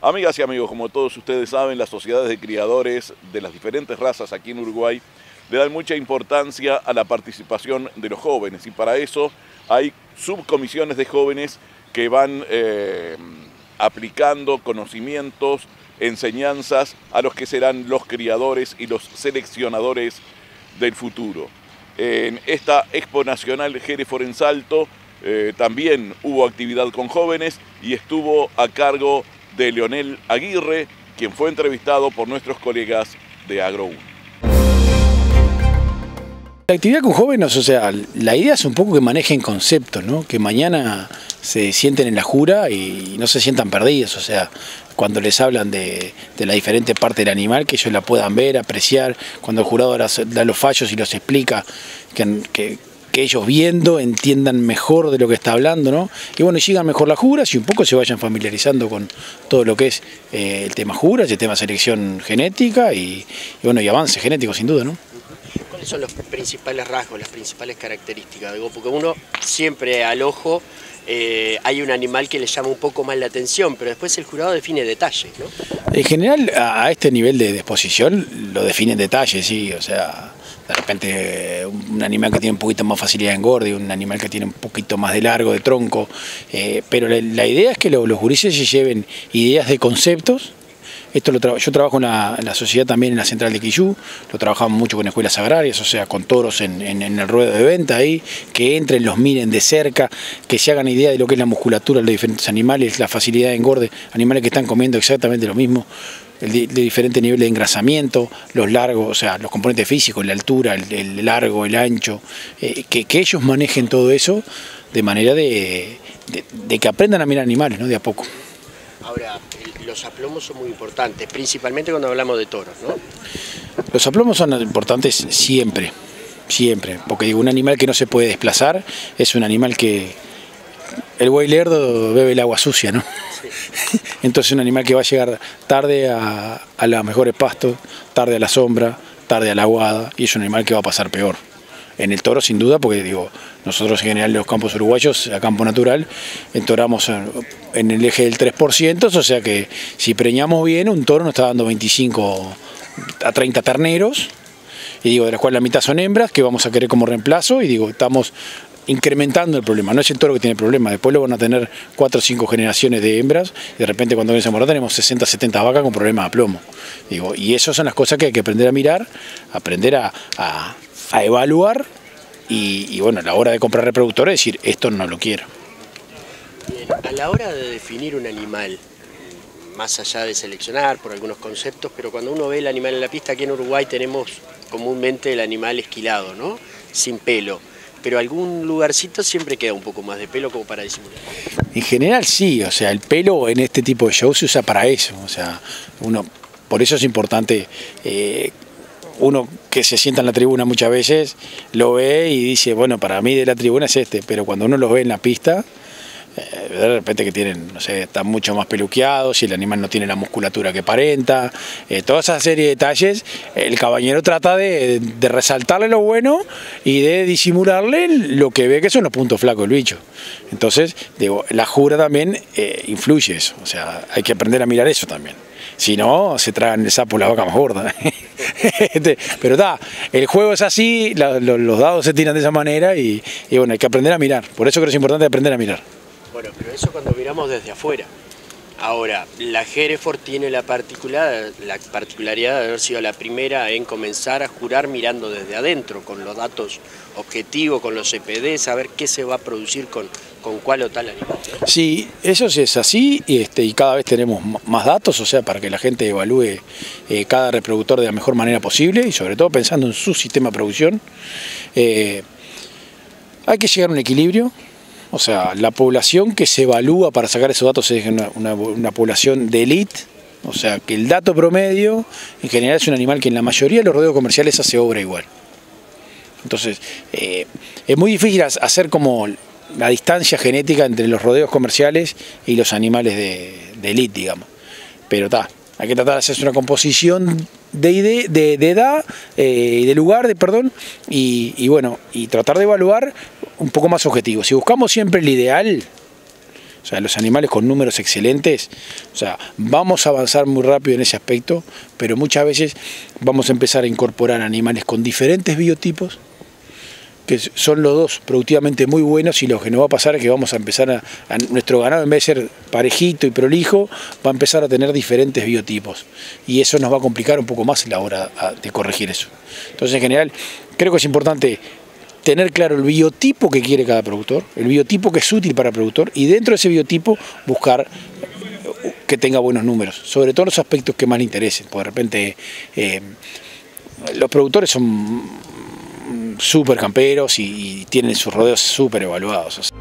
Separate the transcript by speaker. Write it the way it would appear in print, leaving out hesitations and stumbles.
Speaker 1: Amigas y amigos, como todos ustedes saben, las sociedades de criadores de las diferentes razas aquí en Uruguay le dan mucha importancia a la participación de los jóvenes, y para eso hay subcomisiones de jóvenes que van aplicando conocimientos, enseñanzas a los que serán los criadores y los seleccionadores del futuro. En esta Expo Nacional Hereford en Salto también hubo actividad con jóvenes y estuvo a cargo de Leonel Aguirre, quien fue entrevistado por nuestros colegas de Agro 1.
Speaker 2: La actividad con jóvenes, o sea, la idea es un poco que manejen conceptos, ¿no? Que mañana se sienten en la jura y no se sientan perdidos, o sea, cuando les hablan de la diferente parte del animal, que ellos la puedan ver, apreciar, cuando el jurado da los fallos y los explica, que ellos viendo entiendan mejor de lo que está hablando, ¿no? Y bueno, sigan mejor las juras y un poco se vayan familiarizando con todo lo que es el tema juras, el tema selección genética y bueno, y avance genético sin duda, ¿no?
Speaker 3: ¿Cuáles son los principales rasgos, las principales características? Digo, porque uno siempre al ojo hay un animal que le llama un poco más la atención, pero después el jurado define detalles, ¿no?
Speaker 2: En general, a este nivel de exposición lo define en detalle, sí, o sea, de repente un animal que tiene un poquito más facilidad de engorde, un animal que tiene un poquito más de largo, de tronco, pero la idea es que los gurises se lleven ideas de conceptos. Esto yo trabajo en la sociedad también en la central de Quillú, lo trabajamos mucho con escuelas agrarias, o sea, con toros en el ruedo de venta ahí, que entren, los miren de cerca, que se hagan idea de lo que es la musculatura de los diferentes animales, la facilidad de engorde, animales que están comiendo exactamente lo mismo, de diferente nivel de engrasamiento, los largos, o sea, los componentes físicos, la altura, el largo, el ancho, que ellos manejen todo eso de manera de que aprendan a mirar animales, ¿no? De a poco.
Speaker 3: Ahora, los aplomos son muy importantes, principalmente cuando hablamos de toros, ¿no?
Speaker 2: Los aplomos son importantes siempre, siempre, porque digo, un animal que no se puede desplazar es un animal que el buey lerdo bebe el agua sucia, ¿no? Sí. Entonces un animal que va a llegar tarde a los mejores pastos, tarde a la sombra, tarde a la aguada, y es un animal que va a pasar peor. En el toro sin duda, porque digo, nosotros en general en los campos uruguayos, a campo natural, entoramos en el eje del 3%, o sea que si preñamos bien, un toro nos está dando 25 a 30 terneros, y digo, de las cuales la mitad son hembras, que vamos a querer como reemplazo, y digo, estamos incrementando el problema. No es el toro que tiene el problema, después lo van a tener 4 o 5 generaciones de hembras, y de repente cuando viene a morar tenemos 60, 70 vacas con problemas de plomo. Digo, y esas son las cosas que hay que aprender a mirar, aprender a evaluar y bueno, a la hora de comprar reproductores decir, esto no lo quiero.
Speaker 3: Bien, a la hora de definir un animal, más allá de seleccionar por algunos conceptos, pero cuando uno ve el animal en la pista, aquí en Uruguay tenemos comúnmente el animal esquilado, ¿no? Sin pelo, pero algún lugarcito siempre queda un poco más de pelo como para disimular.
Speaker 2: En general sí, o sea, el pelo en este tipo de shows se usa para eso, o sea, por eso es importante. Uno que se sienta en la tribuna muchas veces lo ve y dice, bueno, para mí de la tribuna es este, pero cuando uno los ve en la pista, de repente que tienen, no sé, están mucho más peluqueados y el animal no tiene la musculatura que aparenta, toda esa serie de detalles, el caballero trata de resaltarle lo bueno y de disimularle lo que ve que son los puntos flacos del bicho. Entonces, digo, la jura también influye eso, o sea, hay que aprender a mirar eso también. Si no, se tragan el sapo la vaca más gorda. Pero el juego es así, los dados se tiran de esa manera y bueno, hay que aprender a mirar. Por eso creo que es importante aprender a mirar.
Speaker 3: Bueno, pero eso cuando miramos desde afuera. Ahora, la Hereford tiene la particularidad de haber sido la primera en comenzar a jurar mirando desde adentro, con los datos objetivos, con los CPD, saber qué se va a producir con cuál o tal animal.
Speaker 2: Sí, eso sí es así y cada vez tenemos más datos, o sea, para que la gente evalúe cada reproductor de la mejor manera posible y sobre todo pensando en su sistema de producción. Hay que llegar a un equilibrio. O sea, la población que se evalúa para sacar esos datos es una población de élite, o sea, que el dato promedio en general es un animal que en la mayoría de los rodeos comerciales hace obra igual. Entonces, es muy difícil hacer como la distancia genética entre los rodeos comerciales y los animales de élite, digamos. Pero hay que tratar de hacer una composición de edad, de lugar, y bueno, y tratar de evaluar un poco más objetivo. Si buscamos siempre el ideal, O sea, los animales con números excelentes, o sea, vamos a avanzar muy rápido en ese aspecto, pero muchas veces vamos a empezar a incorporar animales con diferentes biotipos, que son los dos productivamente muy buenos, y lo que nos va a pasar es que vamos a empezar a nuestro ganado, en vez de ser parejito y prolijo, va a empezar a tener diferentes biotipos, y eso nos va a complicar un poco más la hora de corregir eso. Entonces, en general, creo que es importante tener claro el biotipo que quiere cada productor, el biotipo que es útil para el productor, y dentro de ese biotipo buscar que tenga buenos números, sobre todo los aspectos que más le interesen, porque de repente los productores son súper camperos y tienen sus rodeos súper evaluados.